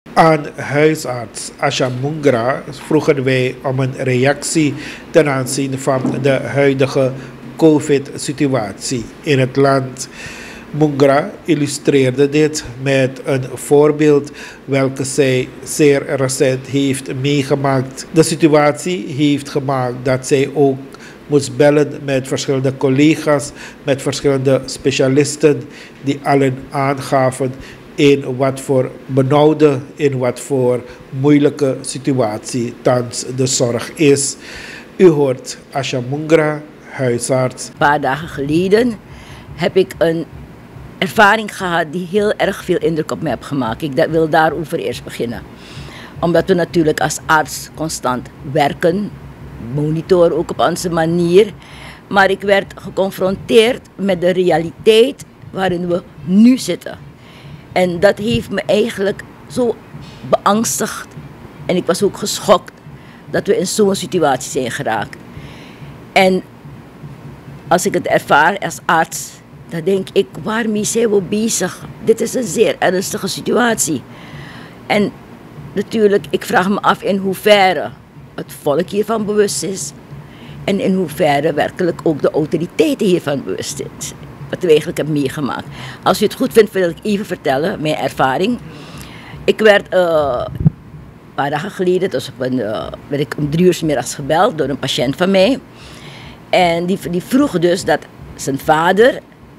Aan huisarts Asha Mungra vroegen wij om een reactie ten aanzien van de huidige COVID-situatie in het land. Mungra illustreerde dit met een voorbeeld welke zij zeer recent heeft meegemaakt. De situatie heeft gemaakt dat zij ook moest bellen met verschillende collega's, met verschillende specialisten die allen aangaven in wat voor benauwde, in wat voor moeilijke situatie thans de zorg is. U hoort Asha Mungra, huisarts. Een paar dagen geleden heb ik een ervaring gehad die heel erg veel indruk op me heeft gemaakt. Ik wil daarover eerst beginnen. Omdat we natuurlijk als arts constant werken, monitoren ook op onze manier. Maar ik werd geconfronteerd met de realiteit waarin we nu zitten. En dat heeft me eigenlijk zo beangstigd. En ik was ook geschokt dat we in zo'n situatie zijn geraakt. En als ik het ervaar als arts, dan denk ik, waarmee zijn we bezig? Dit is een zeer ernstige situatie. En natuurlijk, ik vraag me af in hoeverre het volk hiervan bewust is. En in hoeverre werkelijk ook de autoriteiten hiervan bewust zijn. Wat we eigenlijk hebben meegemaakt. Als u het goed vindt, wil ik even vertellen, mijn ervaring. Ik werd een paar dagen geleden, dus werd ik om 3 uur 's middags gebeld door een patiënt van mij. En die vroeg dus dat zijn vader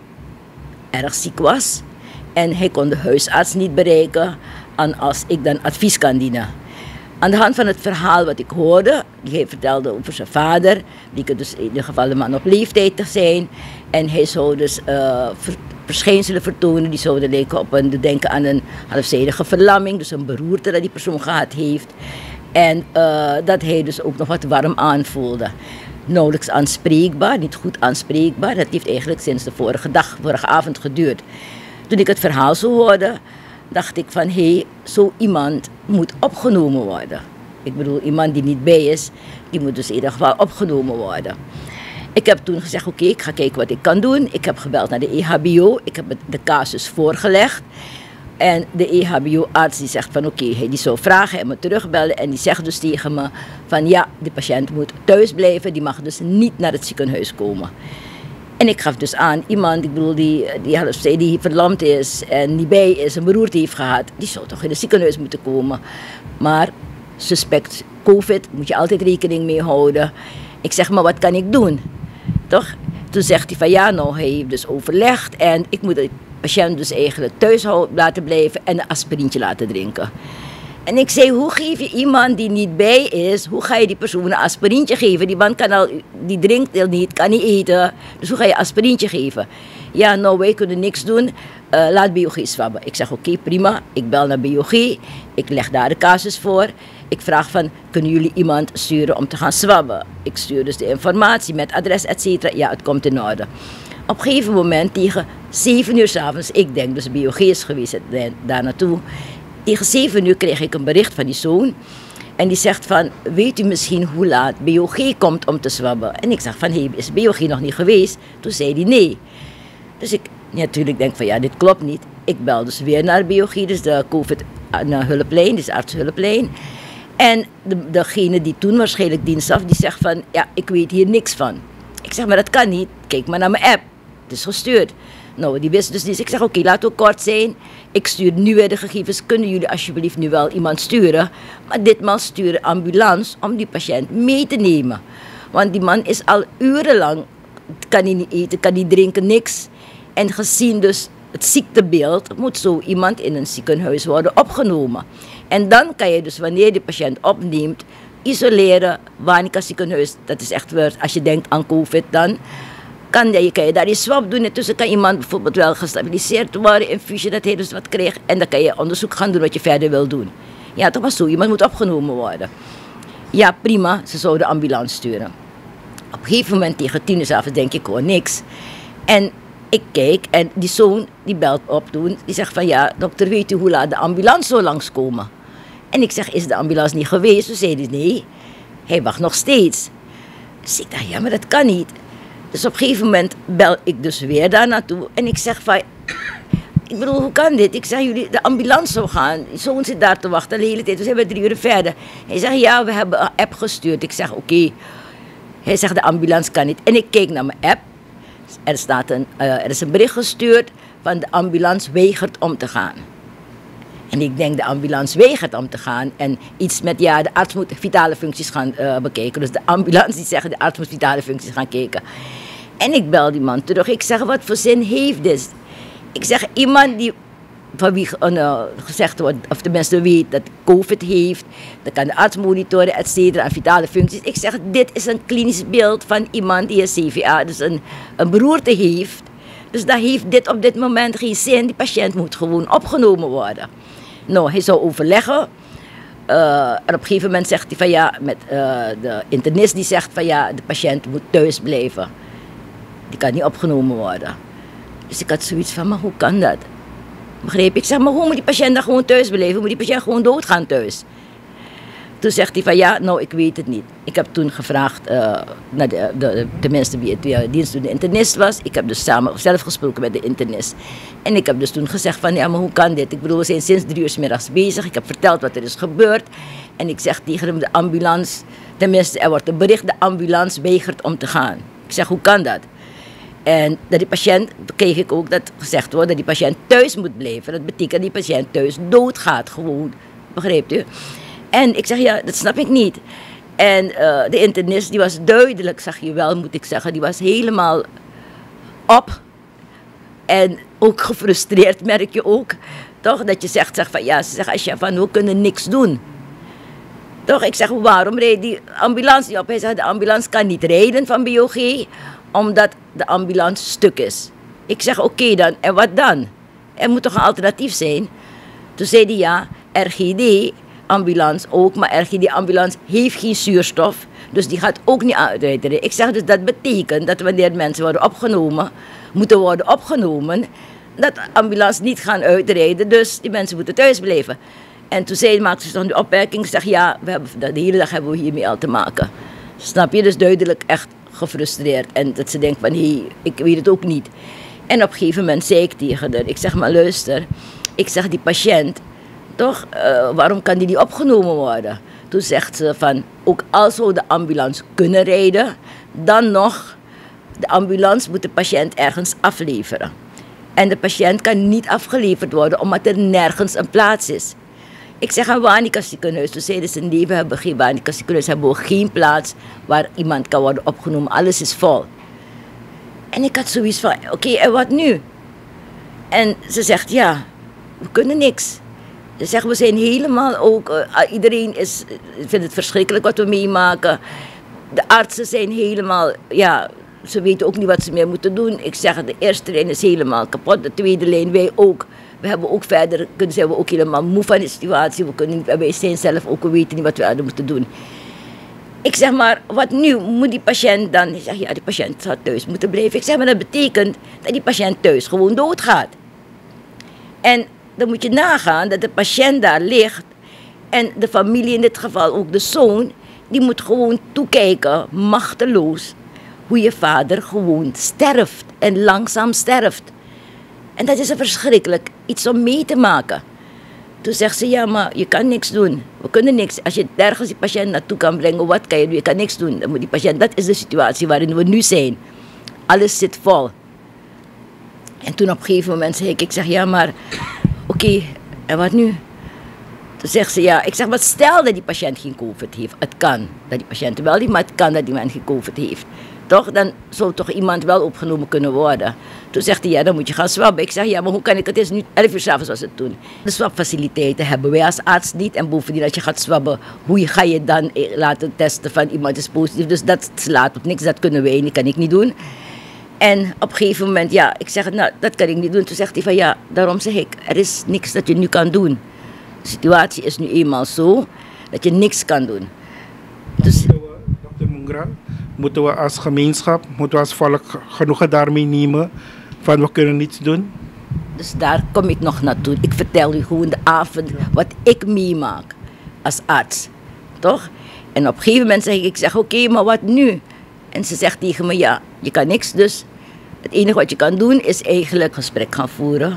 erg ziek was. En hij kon de huisarts niet bereiken. En als ik dan advies kan dienen. Aan de hand van het verhaal wat ik hoorde, die hij vertelde over zijn vader, die dus in ieder geval een man op leeftijd te zijn. En hij zou dus verschijnselen vertonen die zouden lijken op denken aan een halfzijdige verlamming, dus een beroerte dat die persoon gehad heeft. En dat hij dus ook nog wat warm aanvoelde. Nauwelijks aanspreekbaar, niet goed aanspreekbaar. Dat heeft eigenlijk sinds de vorige avond geduurd. Toen ik het verhaal zo hoorde, dacht ik van, zo iemand moet opgenomen worden. Ik bedoel, iemand die niet bij is, die moet dus in ieder geval opgenomen worden. Ik heb toen gezegd, oké, ik ga kijken wat ik kan doen. Ik heb gebeld naar de EHBO, ik heb de casus voorgelegd. En de EHBO-arts die zegt van oké, die zou vragen en me terugbellen. En die zegt dus tegen me van ja, de patiënt moet thuis blijven, die mag dus niet naar het ziekenhuis komen. En ik gaf dus aan, iemand, ik bedoel, die verlamd is en niet bij is, een beroerte heeft gehad, die zou toch in het ziekenhuis moeten komen. Maar suspect COVID, moet je altijd rekening mee houden. Ik zeg, maar wat kan ik doen? Toch? Toen zegt hij van ja, nou, hij heeft dus overlegd en ik moet de patiënt dus eigenlijk thuis laten blijven en een aspirintje laten drinken. En ik zei, hoe geef je iemand die niet bij is, hoe ga je die persoon een aspirintje geven? Die man die drinkt al niet, kan niet eten, dus hoe ga je aspirintje geven? Ja, nou, wij kunnen niks doen, laat biologie zwabben. Ik zeg, oké, prima, ik bel naar biologie, ik leg daar de casus voor. Ik vraag van, kunnen jullie iemand sturen om te gaan zwabben? Ik stuur dus de informatie met adres, et cetera. Ja, het komt in orde. Op een gegeven moment, tegen 7 uur 's avonds, ik denk dus biologie is geweest daar naartoe. Tegen 7 uur kreeg ik een bericht van die zoon. En die zegt van, weet u misschien hoe laat biologie komt om te zwabben? En ik zeg van, is biologie nog niet geweest? Toen zei hij nee. Dus ik natuurlijk denk van, ja, dit klopt niet. Ik bel dus weer naar biologie, dus de COVID-hulplijn, dus de artshulplijn. En degene die toen waarschijnlijk dienst af, die zegt van, ja, ik weet hier niks van. Ik zeg, maar dat kan niet. Kijk maar naar mijn app. Het is gestuurd. Nou, die wist dus niet. Ik zeg, oké, laten we kort zijn. Ik stuur nu weer de gegevens. Kunnen jullie alsjeblieft nu wel iemand sturen? Maar ditmaal sturen ambulance om die patiënt mee te nemen. Want die man is al urenlang, kan hij niet eten, kan niet drinken, niks. En gezien dus het ziektebeeld, moet zo iemand in een ziekenhuis worden opgenomen. En dan kan je dus, wanneer je de patiënt opneemt, isoleren. Wanica ziekenhuis, dat is echt weer, als je denkt aan COVID, dan kan je daar je swab doen. Intussen kan iemand bijvoorbeeld wel gestabiliseerd worden, infusie, dat hij dus wat krijgt. En dan kan je onderzoek gaan doen wat je verder wil doen. Ja, toch was zo, iemand moet opgenomen worden. Ja, prima, ze zouden ambulance sturen. Op een gegeven moment tegen 10 uur 's avonds denk ik, hoor niks. En ik kijk en die zoon die belt op toen. Die zegt van ja, dokter, weet u hoe laat de ambulance zou langskomen? En ik zeg, is de ambulance niet geweest? Toen zei hij nee, hij wacht nog steeds. Dus ik dacht, ja, maar dat kan niet. Dus op een gegeven moment bel ik dus weer daar naartoe. En ik zeg van, Ik bedoel, hoe kan dit? Ik zeg, jullie, de ambulance zou gaan. Je zoon zit daar te wachten de hele tijd. We zijn weer 3 uur verder. Hij zegt, ja, we hebben een app gestuurd. Ik zeg, oké. Hij zegt, de ambulance kan niet. En ik keek naar mijn app. Er is een bericht gestuurd van de ambulance weigert om te gaan. En ik denk, de ambulance weigert om te gaan. En iets met, ja, de arts moet vitale functies gaan bekijken. Dus de ambulance die zeggen, de arts moet vitale functies gaan kijken. En ik bel die man terug. Ik zeg, wat voor zin heeft dit? Ik zeg, iemand die van wie gezegd wordt, of tenminste weet dat COVID heeft, dan kan de arts monitoren, et cetera, en vitale functies. Ik zeg, dit is een klinisch beeld van iemand die een CVA, dus een beroerte heeft. Dus dat heeft dit op dit moment geen zin. Die patiënt moet gewoon opgenomen worden. Nou, hij zou overleggen. En op een gegeven moment zegt hij van ja, met de internist die zegt van ja, de patiënt moet thuis blijven. Die kan niet opgenomen worden. Dus ik had zoiets van, maar hoe kan dat? Begreep ik? Zeg, maar hoe moet die patiënt dan gewoon thuis blijven? Moet die patiënt gewoon doodgaan thuis? Toen zegt hij van ja, nou ik weet het niet. Ik heb toen gevraagd naar tenminste wie het dienstdoende internist was. Ik heb dus zelf gesproken met de internist. En ik heb dus toen gezegd van ja, maar hoe kan dit? Ik bedoel, we zijn sinds 3 uur 's middags bezig. Ik heb verteld wat er is gebeurd. En ik zeg tegen hem, de ambulance, tenminste er wordt een bericht, de ambulance weigert om te gaan. Ik zeg, hoe kan dat? En dat die patiënt, kreeg ik ook dat gezegd wordt, dat die patiënt thuis moet blijven. Dat betekent dat die patiënt thuis doodgaat gewoon. Begreep u? En ik zeg, ja, dat snap ik niet. En de internist, die was duidelijk, zag je wel, moet ik zeggen, die was helemaal op. En ook gefrustreerd, merk je ook. Toch, dat je zegt van, ja, ze zeggen, als je van, we kunnen niks doen. Toch, ik zeg, waarom reed die ambulance niet op? Hij zegt, de ambulance kan niet rijden van BOG, omdat de ambulance stuk is. Ik zeg, oké dan, en wat dan? Er moet toch een alternatief zijn? Toen zei hij, ja, RGD ambulance ook, maar RGD-ambulance heeft geen zuurstof, dus die gaat ook niet uitrijden. Ik zeg dus dat betekent dat wanneer mensen moeten worden opgenomen, dat de ambulance niet gaan uitrijden, dus die mensen moeten thuis blijven. En toen maakte ze dan de opmerking, zeg ja, de hele dag hebben we hiermee al te maken. Snap je? Dus duidelijk echt gefrustreerd en dat ze denkt van hé, ik weet het ook niet. En op een gegeven moment zei ik tegen haar, ik zeg maar luister, ik zeg die patiënt, toch, waarom kan die niet opgenomen worden? Toen zegt ze van, ook al zou de ambulance kunnen rijden, dan nog, de ambulance moet de patiënt ergens afleveren. En de patiënt kan niet afgeleverd worden, omdat er nergens een plaats is. Ik zeg aan Wanica ziekenhuis, toen zeiden ze nee, we hebben geen Wanica ziekenhuis, hebben we geen plaats waar iemand kan worden opgenomen, alles is vol. En ik had zoiets van, oké, en wat nu? En ze zegt, ja, we kunnen niks. Ze zegt, we zijn helemaal ook, iedereen vindt het verschrikkelijk wat we meemaken. De artsen zijn helemaal, ja, ze weten ook niet wat ze meer moeten doen. Ik zeg, de eerste lijn is helemaal kapot, de tweede lijn, wij ook. We hebben ook verder, zijn we ook helemaal moe van de situatie. Wij zijn zelf ook, we weten niet wat we hadden moeten doen. Ik zeg maar, wat nu? Moet die patiënt dan? Ik zeg, ja, die patiënt zou thuis moeten blijven. Ik zeg, maar dat betekent dat die patiënt thuis gewoon doodgaat. En dan moet je nagaan dat de patiënt daar ligt. En de familie, in dit geval ook de zoon, die moet gewoon toekijken, machteloos, hoe je vader gewoon sterft en langzaam sterft. En dat is een verschrikkelijk iets om mee te maken. Toen zegt ze, ja, maar je kan niks doen. We kunnen niks. Als je ergens die patiënt naartoe kan brengen, wat kan je doen? Je kan niks doen. Dan moet die patiënt, dat is de situatie waarin we nu zijn. Alles zit vol. En toen op een gegeven moment zei ik zeg, ja, maar oké, en wat nu? Toen zegt ze, ja, ik zeg, maar stel dat die patiënt geen COVID heeft. Het kan dat die patiënt wel heeft, maar het kan dat die man geen COVID heeft. Toch? Dan zou toch iemand wel opgenomen kunnen worden. Toen zegt hij, ja, dan moet je gaan swabben. Ik zeg, ja, maar hoe kan ik het? Het is nu 11 uur 's avonds was het toen. De swabfaciliteiten hebben wij als arts niet. En bovendien, als je gaat swabben, hoe ga je dan laten testen van iemand is positief? Dus dat slaat op niks, dat kunnen wij, dat kan ik niet doen. En op een gegeven moment, ja, ik zeg, nou, dat kan ik niet doen. Toen zegt hij van, ja, daarom zeg ik, er is niks dat je nu kan doen. De situatie is nu eenmaal zo, dat je niks kan doen. Dus, Dr. Mungra, moeten we als gemeenschap, moeten we als volk genoegen daarmee nemen van we kunnen niets doen? Dus daar kom ik nog naartoe. Ik vertel u gewoon de avond wat ik meemaak als arts. Toch? En op een gegeven moment zeg ik zeg, oké, maar wat nu? En ze zegt tegen me, ja, je kan niks. Dus het enige wat je kan doen is eigenlijk gesprek gaan voeren.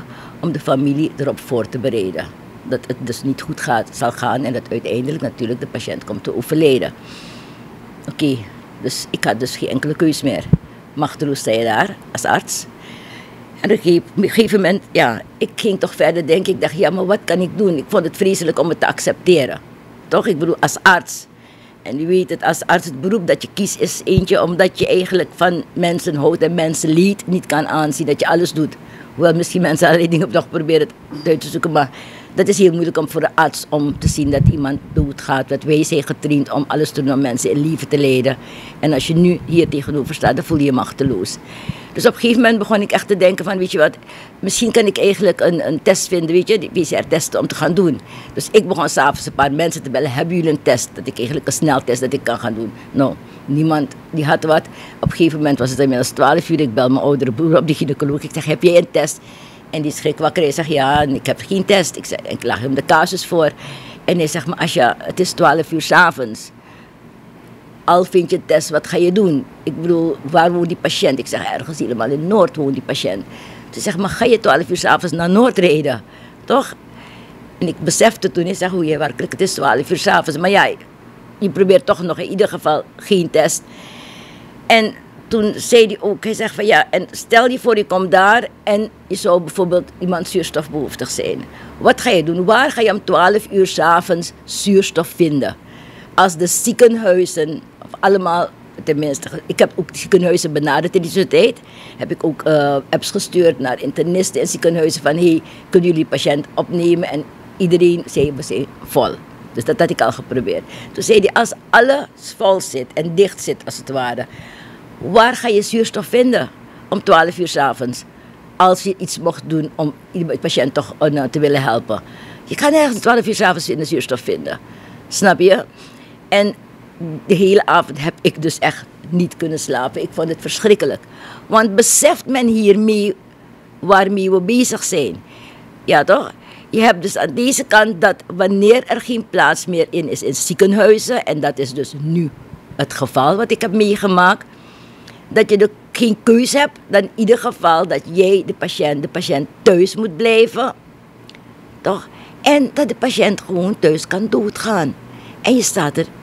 om de familie erop voor te bereiden. Dat het dus niet goed zal gaan en dat uiteindelijk natuurlijk de patiënt komt te overlijden. Oké, dus ik had dus geen enkele keus meer. Machteloos sta je daar als arts. En op een gegeven moment, ja, ik ging toch verder denken. Ik dacht, ja, maar wat kan ik doen? Ik vond het vreselijk om het te accepteren. Toch? Ik bedoel, als arts. En u weet het, als arts het beroep dat je kiest is eentje omdat je eigenlijk van mensen houdt en mensenleed niet kan aanzien. Dat je alles doet. Hoewel misschien mensen allerlei dingen nog proberen uit te zoeken, maar dat is heel moeilijk om voor de arts om te zien dat iemand doodgaat. Want wij zijn getraind om alles te doen om mensen in leven te leiden. En als je nu hier tegenover staat, dan voel je je machteloos. Dus op een gegeven moment begon ik echt te denken van, weet je wat, misschien kan ik eigenlijk een test vinden, weet je, die PCR-testen om te gaan doen. Dus ik begon s'avonds een paar mensen te bellen, hebben jullie een test? Dat ik eigenlijk een sneltest dat ik kan gaan doen. Nou, niemand die had wat. Op een gegeven moment was het inmiddels 12 uur, ik bel mijn oudere broer op de gynaecoloog. Ik zeg, heb jij een test? En die schrik wakker. Hij zegt, ja, ik heb geen test. Ik lag hem de casus voor. En hij zegt, maar Asja, het is 12 uur 's avonds. Al vind je een test, wat ga je doen? Ik bedoel, waar woont die patiënt? Ik zeg, ergens helemaal in Noord woont die patiënt. Ze zegt, maar ga je 12 uur 's avonds naar Noord rijden? Toch? En ik besefte toen, ik zeg, hoe je werkelijk, het is 12 uur 's avonds. Maar ja, je probeert toch nog in ieder geval geen test. En toen zei hij ook, hij zegt van ja, en stel je voor je komt daar en je zou bijvoorbeeld iemand zuurstofbehoeftig zijn. Wat ga je doen? Waar ga je om 12 uur 's avonds zuurstof vinden? Als de ziekenhuizen, of allemaal, tenminste, ik heb ook de ziekenhuizen benaderd in die tijd. Heb ik ook apps gestuurd naar internisten en ziekenhuizen van hey, kunnen jullie patiënt opnemen? En iedereen zei, we zijn vol. Dus dat had ik al geprobeerd. Toen zei hij, als alles vol zit en dicht zit als het ware, waar ga je zuurstof vinden om 12 uur 's avonds? Als je iets mocht doen om de patiënt toch te willen helpen. Je kan ergens 12 uur 's avonds in de zuurstof vinden. Snap je? En de hele avond heb ik dus echt niet kunnen slapen. Ik vond het verschrikkelijk. Want beseft men hiermee waarmee we bezig zijn? Ja toch? Je hebt dus aan deze kant dat wanneer er geen plaats meer in is in ziekenhuizen, en dat is dus nu het geval wat ik heb meegemaakt, dat je geen keus hebt, dan in ieder geval dat jij de patiënt thuis moet blijven. Toch? En dat de patiënt gewoon thuis kan doodgaan. En je staat er,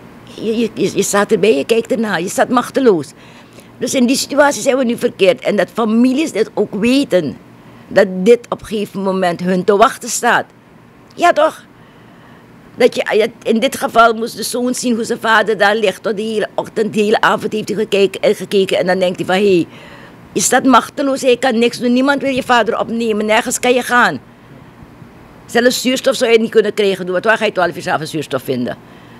je staat erbij, je kijkt ernaar, je staat machteloos. Dus in die situatie zijn we nu verkeerd. En dat families dit ook weten. Dat dit op een gegeven moment hun te wachten staat. Ja toch? Dat je, in dit geval moest de zoon zien hoe zijn vader daar ligt. Tot de hele ochtend, de hele avond heeft hij gekeken. En dan denkt hij van, hé, je staat machteloos, je kan niks doen. Niemand wil je vader opnemen, nergens kan je gaan. Zelfs zuurstof zou je niet kunnen krijgen. Waar ga je 12 uur 's avonds zuurstof vinden?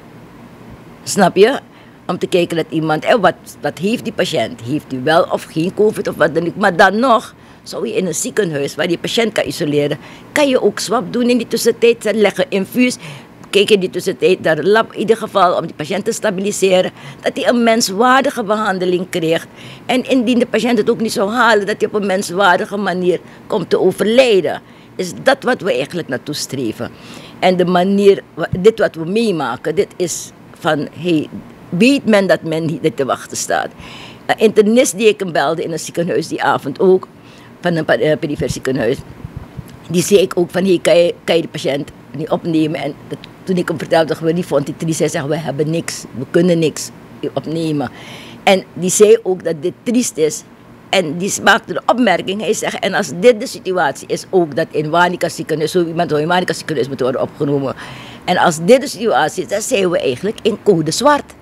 Snap je? Om te kijken dat iemand, wat heeft die patiënt? Heeft hij wel of geen COVID of wat dan ook. Maar dan nog, zou je in een ziekenhuis waar die patiënt kan isoleren, kan je ook swab doen in die tussentijd, leggen infuus. Kijk in die tussentijd naar de lab in ieder geval om die patiënt te stabiliseren. Dat hij een menswaardige behandeling krijgt. En indien de patiënt het ook niet zou halen, dat hij op een menswaardige manier komt te overlijden. Is dat wat we eigenlijk naartoe streven. En de manier, dit wat we meemaken, dit is van, hey, weet men dat men niet te wachten staat. Een internist die ik hem belde in een ziekenhuis die avond ook, van een perifere ziekenhuis, die zei ik ook van, hey, kan je de patiënt niet opnemen? En toen ik hem vertelde, die vond hij triest. Hij zei, we hebben niks, we kunnen niks opnemen. En die zei ook dat dit triest is. En die maakte de opmerking, hij zegt, en als dit de situatie is, ook dat in Wanica ziekenhuis, zo iemand in Wanica ziekenhuis moet worden opgenomen. En als dit de situatie is, dan zijn we eigenlijk in code zwart.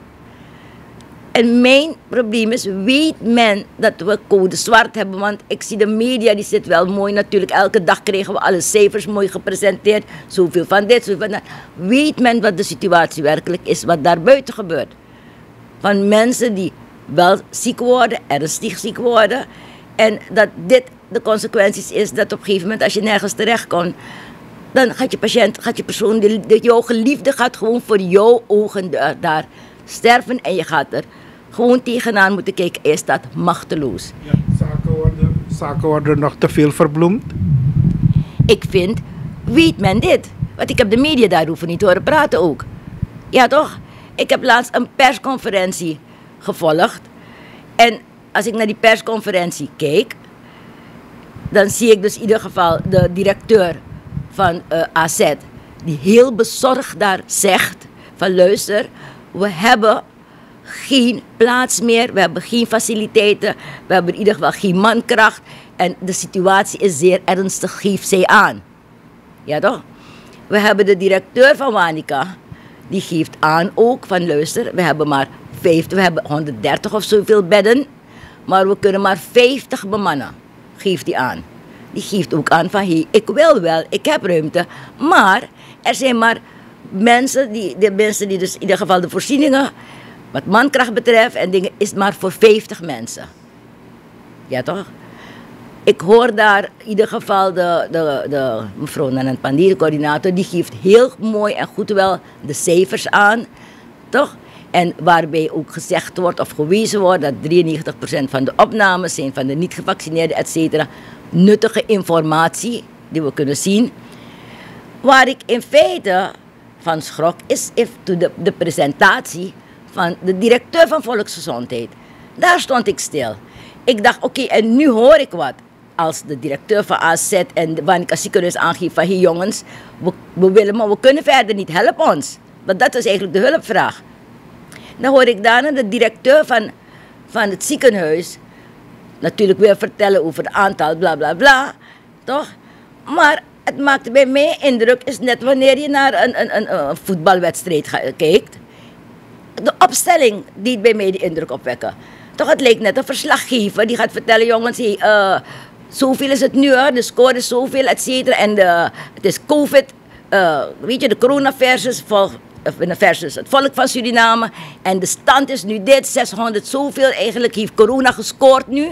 En mijn probleem is, weet men dat we code zwart hebben? Want ik zie de media, die zit wel mooi natuurlijk. Elke dag kregen we alle cijfers mooi gepresenteerd. Zoveel van dit, zoveel van dat. Weet men wat de situatie werkelijk is, wat daar buiten gebeurt? Van mensen die wel ziek worden, ernstig ziek worden. En dat dit de consequenties is dat op een gegeven moment, als je nergens terecht komt, dan gaat je patiënt, gaat je persoon, jouw geliefde gaat gewoon voor jouw ogen daar sterven en je gaat er gewoon tegenaan moeten kijken. Hij staat machteloos. Ja, zaken worden nog te veel verbloemd. Ik vind, weet men dit? Want ik heb de media daarover niet horen praten ook. Ja toch? Ik heb laatst een persconferentie gevolgd. En als ik naar die persconferentie kijk, dan zie ik dus in ieder geval de directeur van AZ, die heel bezorgd daar zegt van luister, we hebben geen plaats meer, we hebben geen faciliteiten, we hebben in ieder geval geen mankracht en de situatie is zeer ernstig, geeft zij aan. Ja toch? We hebben de directeur van Wanica, die geeft aan ook van luister, we hebben maar 50, we hebben 130 of zoveel bedden, maar we kunnen maar 50 bemannen, geeft hij aan. Die geeft ook aan van hey, ik wil wel, ik heb ruimte, maar er zijn maar mensen die dus in ieder geval de voorzieningen, wat mankracht betreft en dingen, is maar voor 50 mensen. Ja toch? Ik hoor daar in ieder geval de mevrouw Nanand Pandey, de coördinator, die geeft heel mooi en goed wel de cijfers aan, toch? En waarbij ook gezegd wordt of gewezen wordt dat 93% van de opnames zijn van de niet gevaccineerden, etc. Nuttige informatie die we kunnen zien. Waar ik in feite van schrok is de presentatie van de directeur van Volksgezondheid. Daar stond ik stil. Ik dacht oké, en nu hoor ik wat. Als de directeur van AZ en de Wanica ziekenhuis aangeeft van hey jongens, we willen maar we kunnen verder niet, help ons. Want dat is eigenlijk de hulpvraag. Dan hoor ik daarna de directeur van het ziekenhuis natuurlijk weer vertellen over het aantal bla bla bla, toch? Maar het maakte bij mij indruk, is net wanneer je naar een voetbalwedstrijd kijkt. De opstelling deed bij mij die indruk opwekken. Toch, het leek net een verslaggever die gaat vertellen, jongens, hey, zoveel is het nu, hè? De score is zoveel, et cetera. En het is COVID, weet je, de corona versus het volk van Suriname. En de stand is nu dit, 600 zoveel. Eigenlijk heeft corona gescoord nu.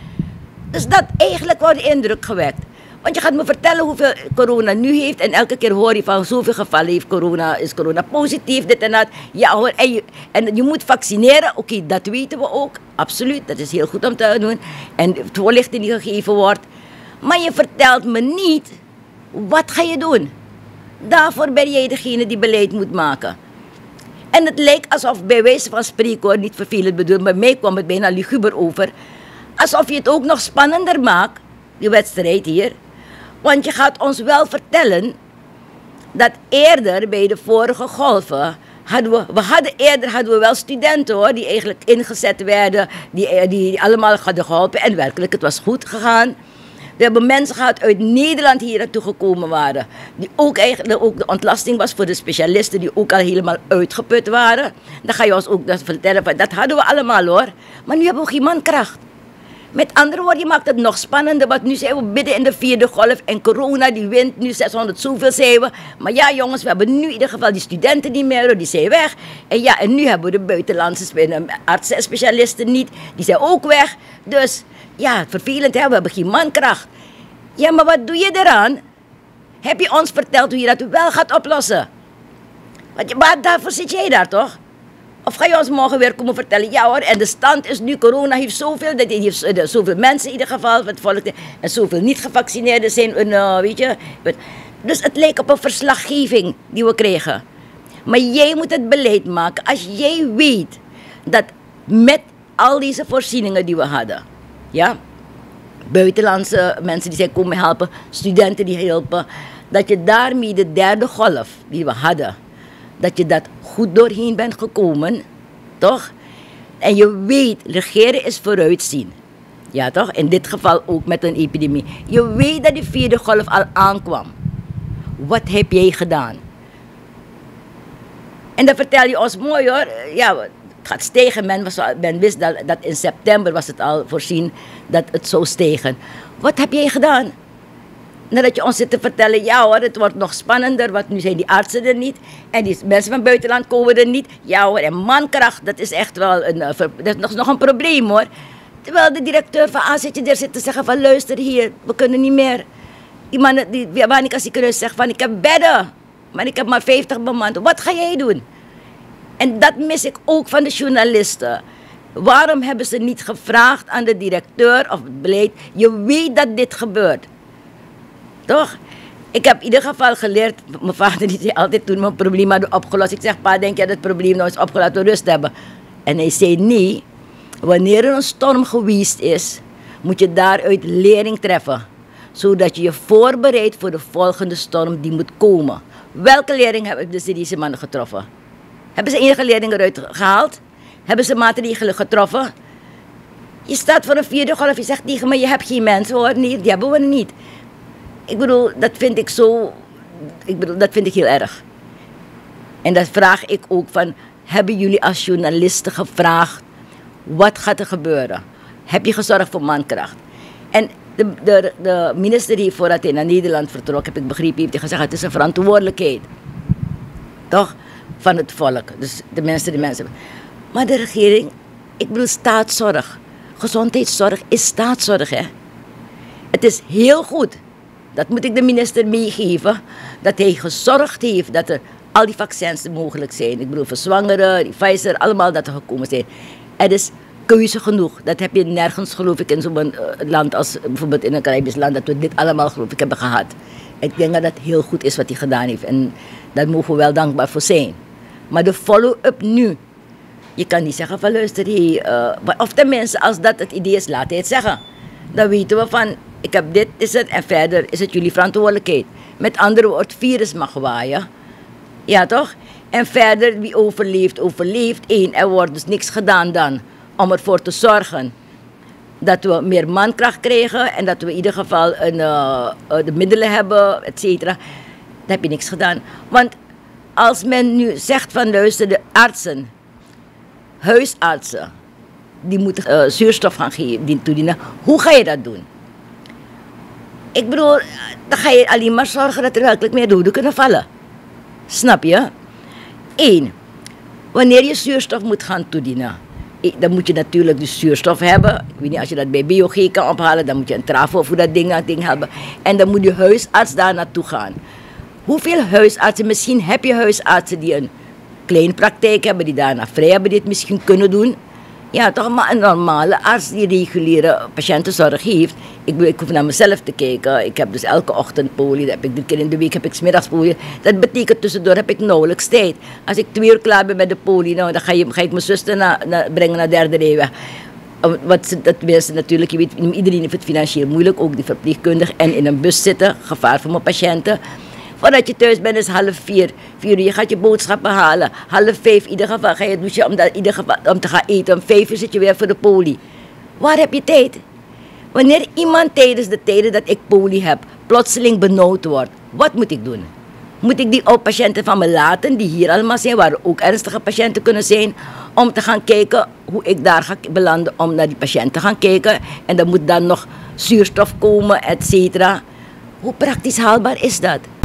Dus dat eigenlijk wordt de indruk gewekt. Want je gaat me vertellen hoeveel corona nu heeft. En elke keer hoor je van zoveel gevallen heeft corona, is corona positief, dit en dat. Ja hoor, en je moet vaccineren. Oké, dat weten we ook. Absoluut, dat is heel goed om te doen. En voorlichting die gegeven wordt. Maar je vertelt me niet, wat ga je doen? Daarvoor ben jij degene die beleid moet maken. En het lijkt alsof, bij wijze van spreken, hoor, niet vervelend bedoeld, bij mij kwam het bijna luguber over. Alsof je het ook nog spannender maakt, die wedstrijd hier. Want je gaat ons wel vertellen dat eerder bij de vorige golven hadden we wel studenten hoor, die eigenlijk ingezet werden, die allemaal hadden geholpen en werkelijk, het was goed gegaan. We hebben mensen gehad uit Nederland hier naartoe gekomen waren, die ook eigenlijk ook de ontlasting was voor de specialisten die ook al helemaal uitgeput waren. Dan ga je ons ook dat vertellen, dat hadden we allemaal hoor, maar nu hebben we geen mankracht. Met andere woorden, je maakt het nog spannender, want nu zijn we midden in de 4e golf en corona die wint, nu 600 zoveel zijn we. Maar ja jongens, we hebben nu in ieder geval die studenten niet meer, die zijn weg. En ja, en nu hebben we de buitenlandse artsen en specialisten niet, die zijn ook weg. Dus ja, vervelend hè, we hebben geen mankracht. Ja, maar wat doe je eraan? Heb je ons verteld hoe je dat wel gaat oplossen? Maar daarvoor zit jij daar toch? Of ga je ons morgen weer komen vertellen, ja hoor, en de stand is nu, corona heeft zoveel, dat heeft zoveel mensen in ieder geval, en zoveel niet gevaccineerden zijn, weet je. Dus het leek op een verslaggeving die we kregen. Maar jij moet het beleid maken. Als jij weet dat met al deze voorzieningen die we hadden, ja, buitenlandse mensen die zijn komen helpen, studenten die helpen, dat je daarmee de 3e golf die we hadden, dat je dat goed doorheen bent gekomen, toch? En je weet, regeren is vooruitzien. Ja, toch? In dit geval ook met een epidemie. Je weet dat die 4e golf al aankwam. Wat heb jij gedaan? En dan vertel je ons mooi hoor, ja, het gaat stegen. Men wist dat in september was het al voorzien dat het zou stegen. Wat heb jij gedaan? Nadat je ons zit te vertellen, ja hoor, het wordt nog spannender, want nu zijn die artsen er niet. En die mensen van buitenland komen er niet. Ja hoor, en mankracht, dat is echt wel dat is nog een probleem hoor. Terwijl de directeur van AZ er zit te zeggen van, luister hier, we kunnen niet meer. Die man, die Wanica ziekenhuis zegt van, ik heb bedden, maar ik heb maar 50 bemand. Wat ga jij doen? En dat mis ik ook van de journalisten. Waarom hebben ze niet gevraagd aan de directeur of het beleid, je weet dat dit gebeurt. Toch? Ik heb in ieder geval geleerd, mijn vader die zei altijd toen we een probleem hadden opgelost. Ik zeg, pa, denk je dat het probleem nou is opgelost, we rust hebben? En hij zei, nee, wanneer er een storm geweest is, moet je daaruit lering treffen. zodat je je voorbereidt voor de volgende storm die moet komen. Welke leerling hebben deze mannen getroffen? Hebben ze enige leerlingen eruit gehaald? Hebben ze maatregelen getroffen? Je staat voor een vierde golf, je zegt tegen me, je hebt geen mensen hoor. Nee, die hebben we niet. Ik bedoel, dat vind ik zo, dat vind ik heel erg. En dat vraag ik ook van, hebben jullie als journalisten gevraagd, wat gaat er gebeuren? Heb je gezorgd voor mankracht? En de minister die voordat hij naar Nederland vertrok, heb ik begrepen, heeft hij gezegd, het is een verantwoordelijkheid. Toch? Van het volk. Dus de mensen. Maar de regering, ik bedoel staatszorg. Gezondheidszorg is staatszorg, hè. Het is heel goed, dat moet ik de minister meegeven, dat hij gezorgd heeft dat er al die vaccins mogelijk zijn. Ik bedoel voor zwangeren, die Pfizer, allemaal dat er gekomen zijn. Er is keuze genoeg. Dat heb je nergens, geloof ik, in zo'n land als bijvoorbeeld in een Caribisch land, dat we dit allemaal, geloof ik, hebben gehad. Ik denk dat het heel goed is wat hij gedaan heeft. En daar mogen we wel dankbaar voor zijn. Maar de follow-up nu. Je kan niet zeggen van luister, of tenminste als dat het idee is, laat hij het zeggen. Dan weten we van, ik heb dit, is het en verder is het jullie verantwoordelijkheid. Met andere woorden, het virus mag waaien. Ja toch? En verder, wie overleeft, overleeft. Er wordt dus niks gedaan dan om ervoor te zorgen dat we meer mankracht krijgen en dat we in ieder geval de middelen hebben, et cetera. Dan heb je niks gedaan. Want als men nu zegt van luister, de artsen, huisartsen, die moeten zuurstof gaan toedienen. Hoe ga je dat doen? Ik bedoel, dan ga je alleen maar zorgen dat er werkelijk meer doden kunnen vallen. Snap je? 1. Wanneer je zuurstof moet gaan toedienen, dan moet je natuurlijk de zuurstof hebben. Ik weet niet, als je dat bij BioG kan ophalen, dan moet je een trafo voor dat ding hebben. En dan moet je huisarts daar naartoe gaan. Hoeveel huisartsen, misschien heb je huisartsen die een kleine praktijk hebben, die daarna vrij hebben, dit misschien kunnen doen. Ja, toch, maar een normale arts die reguliere patiëntenzorg heeft. Ik hoef naar mezelf te kijken. Ik heb dus elke ochtend poli, dat heb ik 3 keer in de week, heb ik 's middags poli. Dat betekent tussendoor heb ik nauwelijks tijd. Als ik 2 uur klaar ben met de poli, nou, dan ga ik mijn zuster brengen naar derde rij. Dat mensen natuurlijk, je weet, iedereen heeft het financieel moeilijk, ook die verpleegkundigen, en in een bus zitten, gevaar voor mijn patiënten. Voordat je thuis bent is 3:30, 4 uur, je gaat je boodschappen halen. 4:30, in ieder geval ga je douchen om te gaan eten. Om 5 uur zit je weer voor de poli. Waar heb je tijd? Wanneer iemand tijdens de tijden dat ik poli heb, plotseling benauwd wordt, wat moet ik doen? Moet ik die patiënten van me laten, die hier allemaal zijn, waar ook ernstige patiënten kunnen zijn, om te gaan kijken hoe ik daar ga belanden, om naar die patiënten te gaan kijken. En dan moet dan nog zuurstof komen, et cetera. Hoe praktisch haalbaar is dat?